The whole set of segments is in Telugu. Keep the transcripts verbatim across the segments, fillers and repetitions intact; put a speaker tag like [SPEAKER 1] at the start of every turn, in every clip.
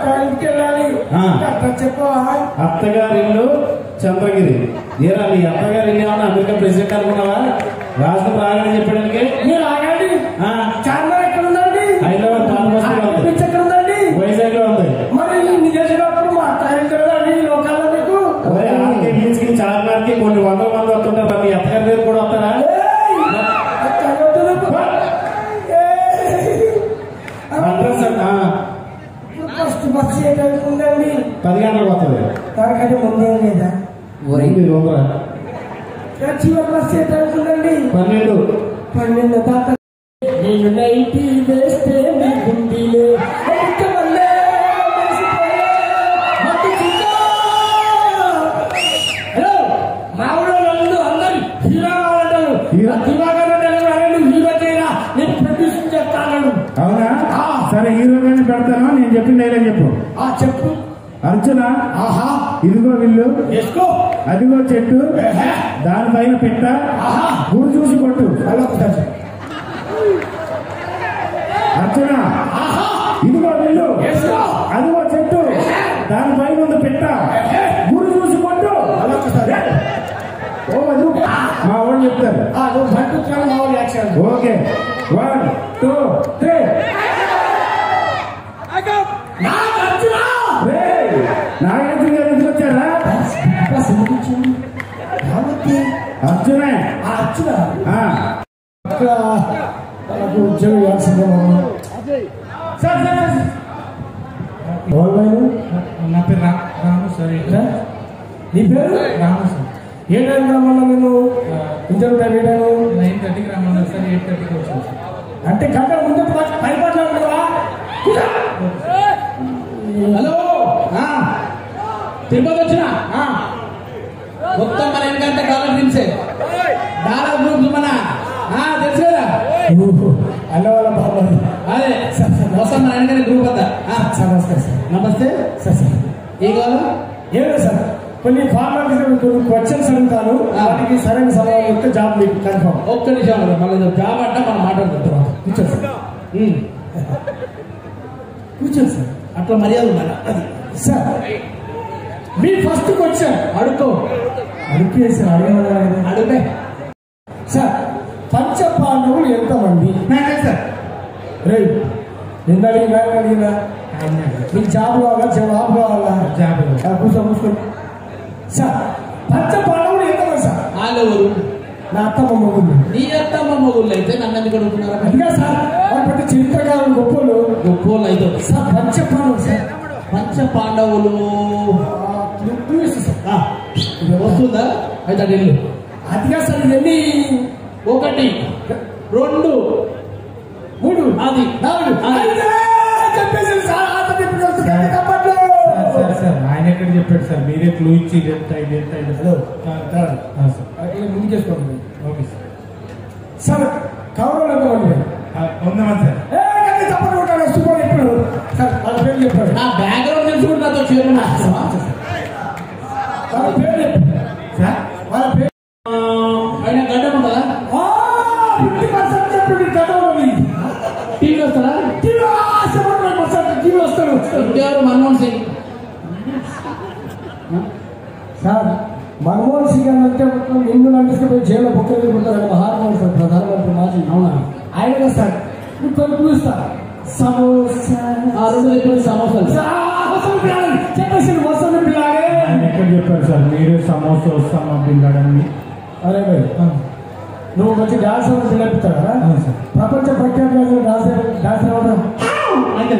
[SPEAKER 1] అత్తగారికి వెళ్ళాలి. చెప్పవా?
[SPEAKER 2] అత్తగారి ఇల్లు చంద్రగిరి. ఏరా నీ అత్తగారి ఇల్లు ఏమన్నా అమెరికా ప్రెసిడెంట్ అనుకున్నావా? రాష్ట్రం రాగానే చెప్పడానికి
[SPEAKER 1] మీరు ఆగండి. చార్మినార్ ఎక్కడ ఉందండి?
[SPEAKER 2] హైదరాబాద్ పాత
[SPEAKER 1] ఎక్కడ ఉందండి?
[SPEAKER 2] వైజాగ్ లో ఉంది.
[SPEAKER 1] మరి నీ చేసినప్పుడు మా అత్తగారి కదండి లోకాల్లో మీకు
[SPEAKER 2] చార్మినార్ కి కొన్ని వందల మంది వస్తుంటారు. మీ అత్తగారి దగ్గర కూడా వస్తారా?
[SPEAKER 1] ఫస్ట్ బస్సు ఏ టైంకి ఉందండి?
[SPEAKER 2] పది గంటలకు వస్తుంది.
[SPEAKER 1] దానికంటే ముందేం లేదా? చివరి బస్సు ఏ టైంకి ఉందండి?
[SPEAKER 2] పన్నెండు
[SPEAKER 1] పన్నెండు దాకా నేను నైటీ వేస్తే మీ గుండీలే హలో మా ఊళ్ళో నన్ను అందరు హీరో అంటారు. దివాకర్ హీరో చేయరా నేను ప్రొడ్యూసింగ్ చేస్తాను.
[SPEAKER 2] అవునా? సరే హీరోగానే పెడతాను. నేను చెప్పిన డైలాగ్ చెప్పు.
[SPEAKER 1] చెప్పు.
[SPEAKER 2] అర్చన ఇదిగో విల్లు, అదిగో చెట్టు, దానిపైన పెట్ట, ఊరు చూసి కొట్టు. అర్చన ఇదిగో విల్లు, అదిగో చెట్టు, దానిపైన ఉంది పెట్ట, ఊరు చూసి కొట్టు. ఓ అది మా వాళ్ళు చెప్తారు. Okay one two three. Nagarjuna గారు ఎందుకు వచ్చారా? అర్జునే
[SPEAKER 1] అర్జున అక్కడ మనకు ఉద్యోగం ఇవ్వాల్సిందే.
[SPEAKER 3] నా పేరు రాము సార్.
[SPEAKER 1] నీ పేరు
[SPEAKER 3] రాము సార్.
[SPEAKER 1] ఏ టైం రామన్నా నేను ఇంటర్వ్యూ టైం ఏ టైం?
[SPEAKER 3] నైన్ థర్టీకి రామన్నా సార్. ఎయిట్ థర్టీకి వచ్చాను సార్.
[SPEAKER 1] అంటే గంట ముందు భయపడ్డా.
[SPEAKER 3] హలో తిరుపతి వచ్చిన మొత్తం మన ఎందుకంటే డాలర్ దించే డాలర్ గ్రూప్ మన తెలుసు కదా.
[SPEAKER 1] హలో వాళ్ళ బాబాయ్
[SPEAKER 3] అదే మొత్తం మన ఎందుకంటే గ్రూప్ అంతా.
[SPEAKER 1] నమస్తే సార్.
[SPEAKER 3] నమస్తే
[SPEAKER 1] సార్. సార్
[SPEAKER 3] ఏ కావాలి?
[SPEAKER 1] ఏమో సార్ కొన్ని ఫార్మాలిటీస్ కొన్ని క్వశ్చన్స్ అడుగుతాను. వాటికి సరైన సమాధానం ఇస్తే జాబ్ మీకు కన్ఫర్మ్.
[SPEAKER 3] ఒక్క నిమిషం మళ్ళీ జాబ్ అంటే మనం మాట్లాడుతాం తర్వాత.
[SPEAKER 1] కూర్చోండి సార్. కూర్చోండి సార్.
[SPEAKER 3] అట్లా మర్యాద ఉండాలి. అది
[SPEAKER 1] సార్ మీ ఫస్ట్ క్వశ్చన్ అడుకో అడిగే సార్. అడిగే
[SPEAKER 3] అడిగే
[SPEAKER 1] సార్ పంచ పాండవులు ఎంతమంది?
[SPEAKER 3] Sir
[SPEAKER 1] right. నిన్న అడిగినా అడిగినా మీకు జాబ్ కావాలా జవాబు కావాలా?
[SPEAKER 3] జాబ్.
[SPEAKER 1] కూర్చో కూర్చోండి సార్. పంచ పాండవులు ఎంతమంది సార్?
[SPEAKER 3] వాళ్ళెవరు?
[SPEAKER 1] నా అత్తమ్మ మొగుళ్ళు.
[SPEAKER 3] నీ అత్తమ్మ మొగుళ్ళు అయితే నన్ను ఎందుకు అడుగుతున్నారా?
[SPEAKER 1] అదిగా సార్ వాళ్ళు పెద్ద చరిత్రకారులు గొప్పలు
[SPEAKER 3] గొప్పోళ్ళు అయితే
[SPEAKER 1] సార్. పంచ పాండవులు సార్.
[SPEAKER 3] పంచ పాండవులు వస్తుందా? అయితే అది ఇల్లు.
[SPEAKER 1] అదిగా సార్ ఇవన్నీ
[SPEAKER 3] ఒకటి రెండు
[SPEAKER 1] మూడు
[SPEAKER 3] అది
[SPEAKER 1] నాలుగు చెప్పేసి సార్.
[SPEAKER 3] ఆయన ఎక్కడ చెప్పాడు సార్? మీరే క్లూ ఇచ్చి ఇదంతా ఇదంతా
[SPEAKER 1] హలో ముందుకేసుకోండి.
[SPEAKER 3] Okay sir.
[SPEAKER 1] సార్ కౌరవులు ఎంతమంది?
[SPEAKER 3] ఉందామని సార్.
[SPEAKER 1] తప్పని ఉంటాడు సూపర్ చెప్పాడు సార్. వాళ్ళ పేరు చెప్పాడు.
[SPEAKER 3] నా బ్యాక్గ్రౌండ్ తెలుసుకుంటే నాతో చేరు.
[SPEAKER 1] వాళ్ళ పేరు చెప్పాడు
[SPEAKER 3] సార్.
[SPEAKER 1] వాళ్ళ పేరు
[SPEAKER 3] ఆయన గడ్డం ఉంటుందా?
[SPEAKER 1] ఫిఫ్టీ పర్సెంట్ చెప్పండి. గడ్డం
[SPEAKER 3] టీవీ వస్తారా?
[SPEAKER 1] టీవీ సెవెంటీ పర్సెంట్ టీవీ వస్తాడు.
[SPEAKER 3] ఇంకెవరు? మన్మోహన్ సింగ్
[SPEAKER 1] సార్. మన్మోహన్ సింగ్ అంటే నిన్ను నడిస్తే జైల్లో బుక్కలు ఉంటారు. మహాత్మా సార్ ప్రధానమంత్రి మాజీ. అవునా? ఆయన సార్ ఇప్పుడు చూస్తా సమోసా రెండు దగ్గర సమోసాలు చెప్పేసి వస్తుంది పిల్లాడే.
[SPEAKER 3] ఎక్కడ చెప్పారు సార్? మీరు సమోసా వస్తామా పిల్లాడని?
[SPEAKER 1] అరే భయ్ నువ్వు మంచి డాన్స్ పిల్లపిస్తారా? ప్రపంచ ప్రఖ్యాత డాన్స్ డాన్స్ రావడం
[SPEAKER 3] అంటే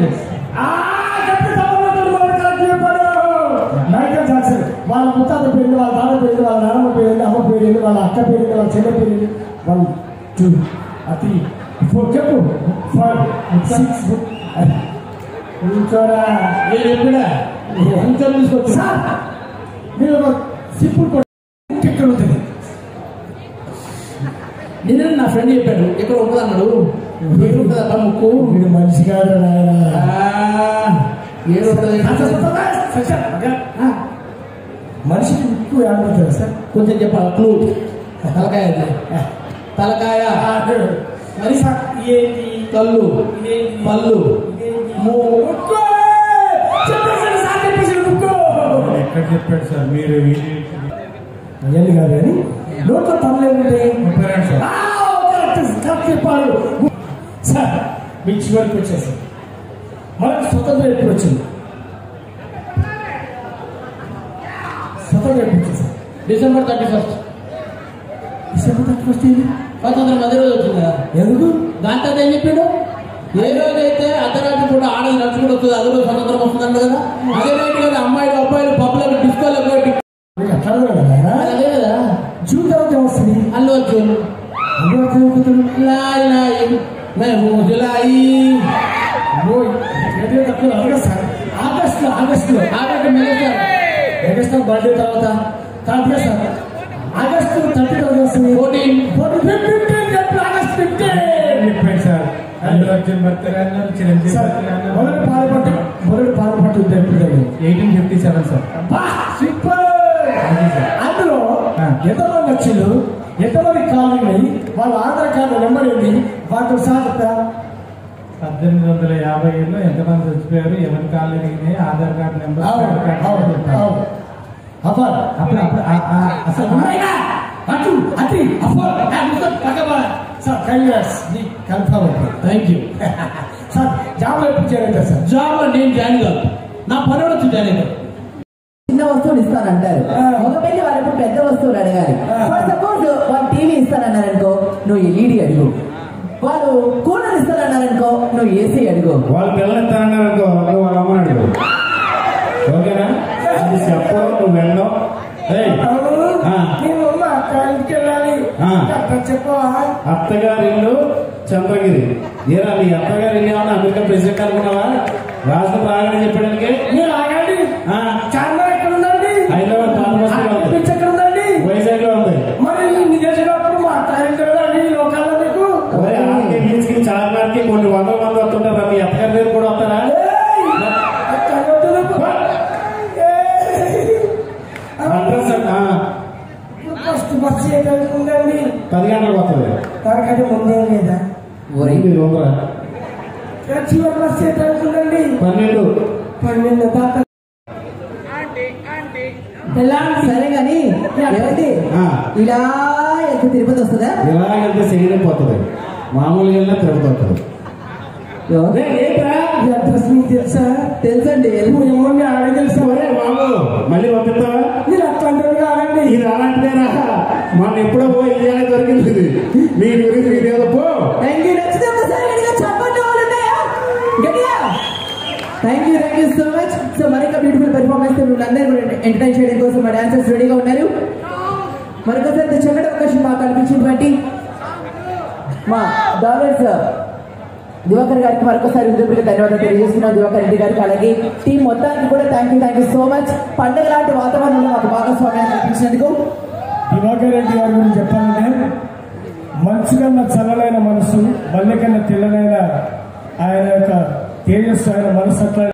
[SPEAKER 1] మైకల్ జాక్సన్ వాళ్ళ ముత్తాత పేరు, వాళ్ళ తాత పేరు, వాళ్ళ నాన్నమ్మ పేరు, అమ్మ పేరు, వాళ్ళ అక్క పేరు, వాళ్ళ చెల్లె పేరు, వన్ టూ త్రీ ఫోర్ చెప్పు ఫైవ్ సిక్స్. కూర్చోరా
[SPEAKER 3] ఎప్పుడా
[SPEAKER 1] కొంచెం తీసుకొచ్చు సార్. మీరు ఒక సిప్పుడు ఎక్కడ ఉంటుంది?
[SPEAKER 3] నేను నా ఫ్రెండ్ చెప్పాడు ఎక్కడ ఉంటుంది అన్నాడు. ఏడుంటుందా ముక్కు?
[SPEAKER 1] మీరు మనిషి కాదు
[SPEAKER 3] ఏడుంటుంది
[SPEAKER 1] మనిషికి ముక్కు ఏడుంటుంది సార్?
[SPEAKER 3] కొంచెం చెప్పాలి క్లూ. తలకాయ తలకాయ
[SPEAKER 1] మరి
[SPEAKER 3] కళ్ళు పళ్ళు
[SPEAKER 4] చెప్పాడు సార్ మీరు
[SPEAKER 1] అవన్నీ కాదు కానీ నోట్లో తనలేముంటే
[SPEAKER 4] ముప్పై రెండు సార్
[SPEAKER 1] చెప్పాడు సార్ మీ చివరికి వచ్చేసారు మనకు స్వతంత్రం ఎప్పుడు వచ్చింది స్వతంత్రం ఎప్పుడు వచ్చేసారు
[SPEAKER 3] December thirty first
[SPEAKER 1] December thirty first ఏంటి
[SPEAKER 3] స్వాతంత్రం అదే రోజు వచ్చింది కదా.
[SPEAKER 1] ఎందుకు
[SPEAKER 3] దాంట్లో ఏం చెప్పాడు? ఏ రోజైతే అర్ధరాత్రి పూట ఆడది నడుచుకుంటూ వస్తుంది అదే రోజు స్వతంత్రం వస్తుందంట కదా. అదే రైట్ కదా. అమ్మాయిలు అబ్బాయిలు పబ్లకు డిస్కోలకు అదే కదా.
[SPEAKER 1] జూన్ తర్వాత వస్తుంది
[SPEAKER 3] అల్లు అర్జున్
[SPEAKER 1] అల్లు అర్జున్ అయిపోతాడు
[SPEAKER 3] లాయి లాయి మేము జులాయి
[SPEAKER 1] ఆగస్టులో ఆగస్టులో
[SPEAKER 3] ఆగస్టు మెలుస్తారు.
[SPEAKER 1] ఆగస్టు బర్త్డే తర్వాత థర్టీ సార్ ఆగస్టు థర్టీ తర్వాత వస్తుంది
[SPEAKER 3] ఫోర్టీన్
[SPEAKER 1] ఆగస్ట్ ఫిఫ్టీన్
[SPEAKER 4] చెప్పాడు సార్ అల్లు అర్జున్ బర్త్డే అన్నారు చిరంజీవి బర్త్డే అన్నారు
[SPEAKER 1] మొదటి పాల్పట్టు మొదటి పాల్పట్టు ఉంది ఎప్పుడు
[SPEAKER 4] eighteen fifty seven sir
[SPEAKER 1] super అందులో ఎంతమంది వచ్చిండు ఎంతమంది కాలనీ వాళ్ళ ఆధార్ కార్డు నెంబర్ ఏంటి వాటితో సహా చెప్తారా
[SPEAKER 4] పద్దెనిమిది వందల యాభై ఏళ్ళు ఎంతమంది చచ్చిపోయారు ఎవరి కాళ్ళు ఎరిగినాయి ఆధార్ కార్డు నెంబర్
[SPEAKER 1] అప్పుడు అప్పుడు అసలు అటు అతి సార్ కంగ్రాట్స్ కన్ఫర్మ్ అయిపోయింది
[SPEAKER 3] థ్యాంక్ యూ
[SPEAKER 1] సార్ జాబ్లో ఎప్పుడు చేయాలి సార్
[SPEAKER 3] జాబ్ లో నేను జాయిన్ కాదు నా పని వచ్చి జాయిన్ అయ్యాను.
[SPEAKER 5] చిన్న వస్తువులు ఇస్తానంటారు ఒక పెళ్లి వాళ్ళకు పెద్ద వస్తువులు అడగాలి. ఫర్ సపోజ్ వాళ్ళు టీవీ ఇస్తానన్నారనుకో నువ్వు ఎల్ఈడి అడుగు. వాళ్ళు కూలర్ ఇస్తానన్నారనుకో నువ్వు ఏసీ అడుగు.
[SPEAKER 2] వాళ్ళు పిల్లలు ఇస్తానన్నారనుకో నువ్వు వాళ్ళ అమ్మని అడుగు. ఓకేనా? అది చెప్పు నువ్వు వెళ్ళవు. అత్తగారి ఇల్లు చంద్రగిరి. ఏరా నీ అత్తగారి ఇల్లు ఏమన్నా అమెరికా ప్రెసిడెంట్ అనుకున్నావా? రాష్ట్ర ప్రాంగణం చెప్పడానికి హైదరాబాద్ పాత
[SPEAKER 1] ఉందండి
[SPEAKER 2] వైజాగ్ లో ఉంది.
[SPEAKER 1] మరి నిజప్పుడు మాట్లాడించండి లోకాల్లో మీకు
[SPEAKER 2] చార్మినార్కి కొన్ని వందల మంది వస్తుంటారా? మీ అత్తగారి దగ్గర కూడా వస్తారా?
[SPEAKER 1] ఫస్ట్ బస్ ఉందండి
[SPEAKER 2] పది గంటలకు వస్తుంది.
[SPEAKER 1] తరగతి ముందే లేదా చివరి బస్ ఉందండి
[SPEAKER 2] పన్నెండు
[SPEAKER 1] పన్నెండు దాకా
[SPEAKER 5] సరే గాని ఏమైంది ఇలా ఎంత తిరుపతి వస్తుందా?
[SPEAKER 2] ఇలా వెళ్తే శరీరం పోతుంది. మామూలుగా వెళ్ళినా తిరుపతి వస్తుంది.
[SPEAKER 1] తెలుసా
[SPEAKER 5] తెలుసండి
[SPEAKER 1] ఆడ తెలుసా
[SPEAKER 2] బాబు మళ్ళీ పంపిస్తావా?
[SPEAKER 1] మీరు అట్లాంటి కాదండి
[SPEAKER 2] ఇది అలాంటిదేనా? మన ఎప్పుడో పోయి ఇండియాలో దొరికింది. మీ గురించి మీరేదో పో.
[SPEAKER 5] థ్యాంక్ యూ నచ్చితే ఒకసారి గట్టిగా చప్పట్లు వాళ్ళు ఉన్నాయా? గట్టిగా thank you thank you so much. So మరొక బ్యూటిఫుల్ పెర్ఫార్మెన్స్ అందరూ కూడా ఎంటర్టైన్ చేయడం కోసం మా డాన్సర్స్ రెడీగా ఉన్నారు. మరొకసారి చక్కటి అవకాశం మాకు కల్పించినటువంటి మా డాలర్స్ దివాకర్ గారికి మరొకసారి ఉద్యోగులకు ధన్యవాదాలు తెలియజేస్తున్నాం. దివాకర్ రెడ్డి గారికి అలాగే టీం మొత్తానికి కూడా thank you thank you so much. పండుగ లాంటి వాతావరణంలో మాకు భాగస్వామ్యాన్ని కల్పించినందుకు.
[SPEAKER 1] దివాకర్ రెడ్డి గారి గురించి చెప్పాలంటే మంచి కన్నా చల్లనైన మనసు, మల్లె కన్నా తెల్లనైన ఆయన యొక్క తేజస్సు, ఆయన మనసు అట్లా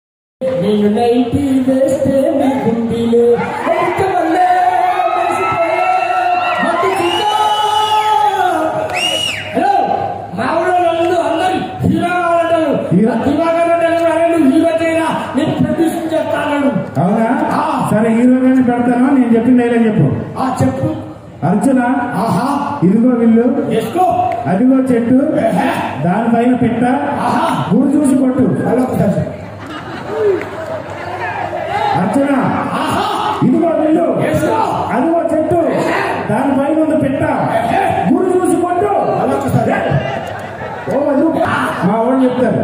[SPEAKER 4] అవునా? సరే హీరోగానే పెడతాను. నేను చెప్పిన డైలాగ్ చెప్పు.
[SPEAKER 1] చెప్పు
[SPEAKER 4] అర్జున ఇదిగో విల్లు, అదిగో చెట్టు, దానిపైన పెట్ట, గుడి చూసి కొట్టు. అర్జున ఇదిగో విల్లు, అదిగో చెట్టు, దానిపైన ఉంది పెట్ట, గుడి చూసి కొట్టు. మా వాళ్ళు చెప్తారు.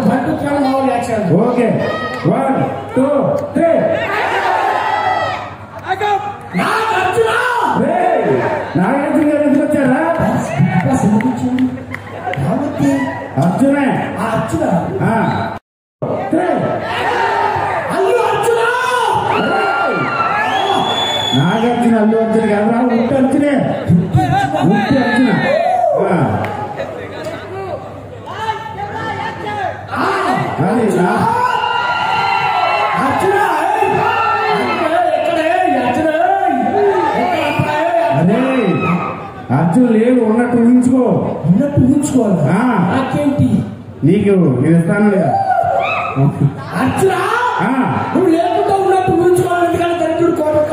[SPEAKER 4] Okay one two three. Nagarjuna గారు ఎందుకు వచ్చారా? అర్జునే
[SPEAKER 1] అర్జున
[SPEAKER 4] నాగార్జున అల్లు అర్జున కదా. ఉంటే అర్జునే ఉంటే అర్జున. అది అదే అర్జున్ లేదు, ఉన్నట్టు ఊహించుకో.
[SPEAKER 1] ఉన్నట్టు ఊహించుకోవాలి. నాకేంటి
[SPEAKER 4] నీకు నేను ఇస్తాను లేదా?
[SPEAKER 1] అర్జున నువ్వు లేకుండా ఉన్నట్టు ఊహించుకోవాలి. ఎందుకంటే దరిద్రుడు కోట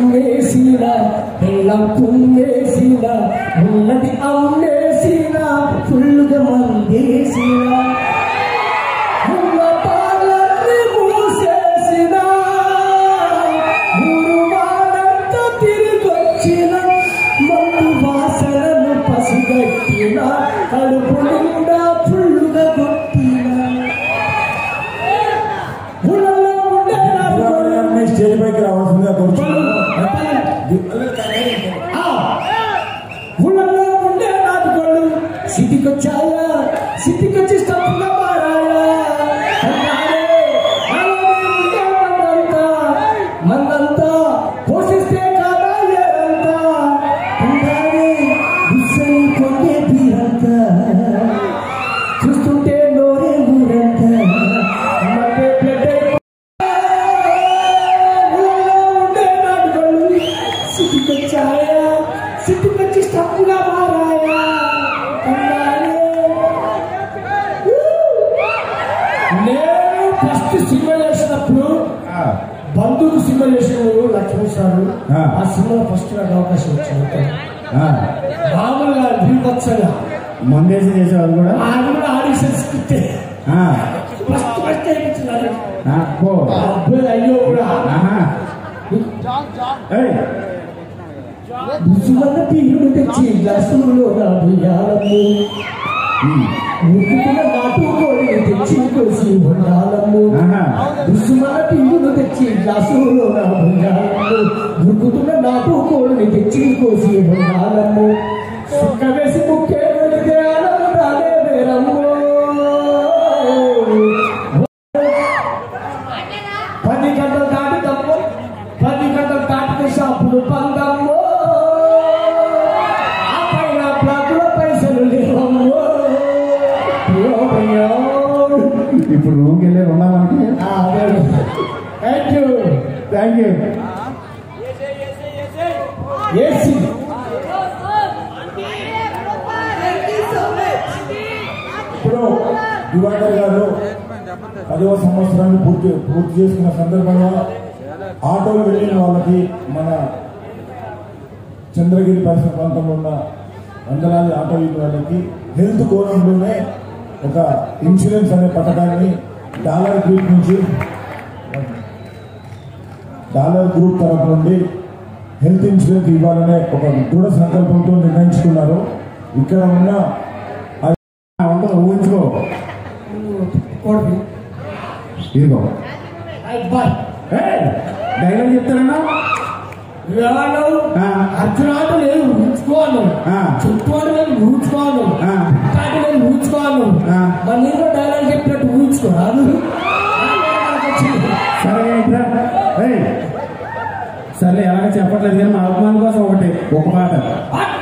[SPEAKER 1] సుమ్మేసిన పెళ్ళం కుమ్మేసిన ఉన్నది అమ్మేసిన ఫుల్లుగా మందేసిన ఉన్న పాలన్నీ మూసేసిన ఊరు వారంతా తిరిగొచ్చిన మందు వాసనను పసిగట్టిన కడుపు నిండా ఫుల్లుగా కొట్టిన
[SPEAKER 6] స్టేజ్ పైకి రావాల్సిందిగా
[SPEAKER 1] ఊళ్ళలో ఉండే నాటుకోళ్ళు సిటీకొచ్చాయా సిటీకొచ్చి స్టప్పుగా మారాయా మందంతా పోషిస్తే కాదా ఏరంతా గుస్సని పొందే తీరంతా చూస్తుంటే నోరే ఊరంతా సిటీకొచ్చాయా సిటీకొచ్చి స్టప్పుగా మారాయా నేను ఫస్ట్ సినిమా చేసినప్పుడు బంధువులు సినిమా చేసినప్పుడు లక్ష్మణ్ సార్ ఆ సినిమాలో ఫస్ట్ నాకు అవకాశం వచ్చింది మామూలుగా బీభత్సంగా
[SPEAKER 2] మందేసి చేసేవాళ్ళు కూడా
[SPEAKER 1] ఆయన కూడా ఆడిషన్స్ ఇస్తే ఫస్ట్ ఫస్ట్ అయిపోతున్నారు అబ్బాయి అయ్యో కూడా ముసుమన్న పీరుడు తెచ్చి గ్లాసులో నాటుయాలము ముక్కుతున్న నాటుకోడిని తెచ్చి కోసి ఉండాలము ముసుమన్న పీరుడు తెచ్చి గ్లాసులో నాటుయాలము ముక్కుతున్న నాటుకోడిని తెచ్చి కోసి ఉండాలము సుక్క వేసి ముక్కే వెళితే ఆనందాలే వేరము పది గంటలు దాటిదమ్ము పది గంటలు దాటితే షాపులు పందమ్ము ఆ పైన బ్లాకుల పైసలు లేవమ్ము
[SPEAKER 2] ఇప్పుడు రూమ్కి వెళ్ళి ఉన్నామంటే
[SPEAKER 1] thank you
[SPEAKER 2] thank you
[SPEAKER 1] AC
[SPEAKER 6] ఇప్పుడు దివాకర్ గారు పదవ సంవత్సరాన్ని పూర్తి పూర్తి చేసుకున్న సందర్భంగా ఆటోలు వెళ్ళిన వాళ్ళకి మన చంద్రగిరి పరిసర ప్రాంతంలో ఉన్న వందలాది ఆటో వాళ్ళకి హెల్త్ కోణంలోనే ఒక ఇన్సూరెన్స్ అనే పథకాన్ని డాలర్ గ్రూప్ నుంచి డాలర్ గ్రూప్ తరఫు నుండి హెల్త్ ఇన్సూరెన్స్ ఇవ్వాలనే ఒక దృఢ సంకల్పంతో నిర్ణయించుకున్నారు. ఇక్కడ ఉన్న
[SPEAKER 2] ఊహించుకో ఇదిగో డైలాగ్ చెప్తారన్నా
[SPEAKER 1] అర్జునాడు నేను ఊహించుకోను చుట్టూ నేను ఊహించుకోను నేను ఊహించుకోను మరి నేను డైలాగ్ చెప్పినట్టు ఊహించుకోరాదు.
[SPEAKER 2] సరే సరే ఎలాగ చెప్పట్లేదు కానీ మా అభిమానం కోసం ఒకటి ఒక పాట